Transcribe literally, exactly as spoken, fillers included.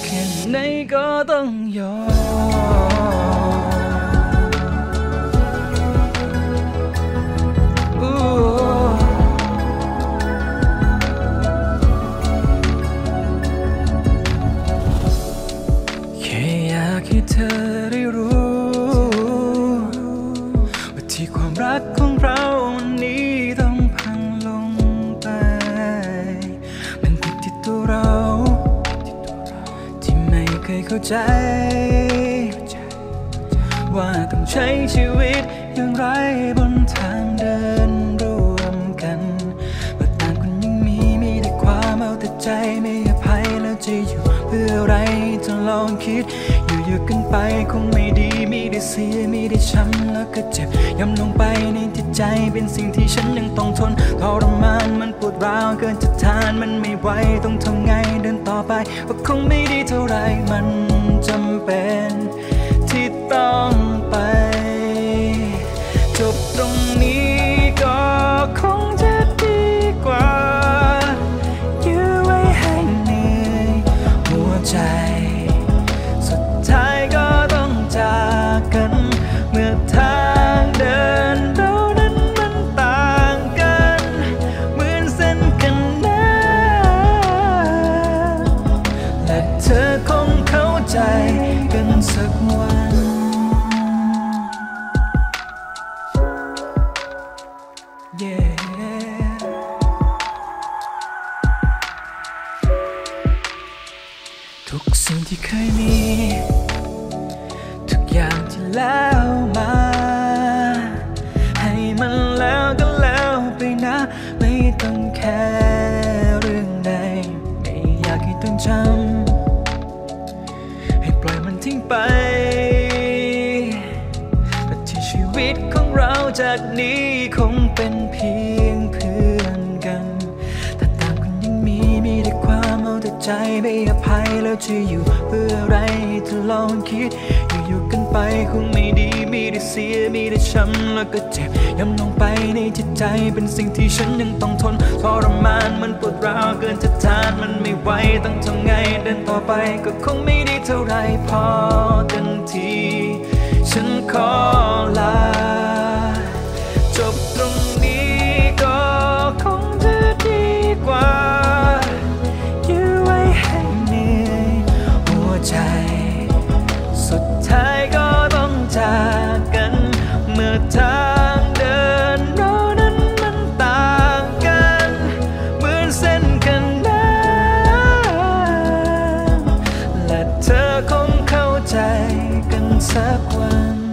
แค่ไหนก็ต้องยอมแค่อยากให้เธอได้รู้ว่าที่ความรักของเราวันนี้ต้องพังลงไปมันผิดที่ตัวเราที่ไม่เคยเข้าใจว่าต้องใช้ชีวิตอย่างไรบนทางเดินร่วมกันว่าต่างคนยังมีมีแต่ความเอาแต่ใจไม่อภัยแล้วจะอยู่เพื่ออะไรจะลองคิดอยู่อยู่กันไปคงไม่ดีมีได้เสียมีได้ช้ำแล้วก็เจ็บย้ำลงไปในจิตใจเป็นสิ่งที่ฉันยังต้องทนทรมานมันปวดร้าวเกินจะทานมันไม่ไหวต้องทำไงเดินต่อไปว่าคงไม่ดีเท่าไรมันจำเป็นที่ต้องไปจบตรงนี้ก็คงจะดีกว่ายื้อไว้ให้เหนื่อยหัวใจสุดท้ายก็ต้องจากกันเมื่อทางเดินเรานั้นมันต่างกันเหมือนเส้นกันนะและเธอคงเข้าใจกันสักวันทุกสิ่งที่เคยมีทุกอย่างที่แล้วมาให้มันแล้วก็แล้วไปนะไม่ต้องแค่เรื่องใดไม่อยากให้ต้องจำให้ปล่อยมันทิ้งไปแต่ที่ชีวิตของเราจากนี้คงเป็นเพียงเพื่อนกันแต่ต่างคนยังมีมีแต่ความเอาแต่ใจไม่อภัยแล้วจะอยู่เพื่ออะไรจะลองคิดอยู่อยู่กันไปคงไม่ดีมีแต่เสียมีแต่ช้ำแล้วก็เจ็บย้ำลงไปในจิตใจเป็นสิ่งที่ฉันยังต้องทนทรมานมันปวดร้าวเกินจะทานมันไม่ไหวต้องทำไงเดินต่อไปก็คงไม่ดีเท่าไรพอเต็มทีฉันขอลาจบตรงนี้ก็คงจะดีกว่ายื้อไว้ให้เหนื่อยหัวใจสุดท้ายก็ต้องจากกันเมื่อทางเดินเรานั้นมันต่างกันเหมือนเส้นกันน้ำและเธอคงเข้าใจกันสักวัน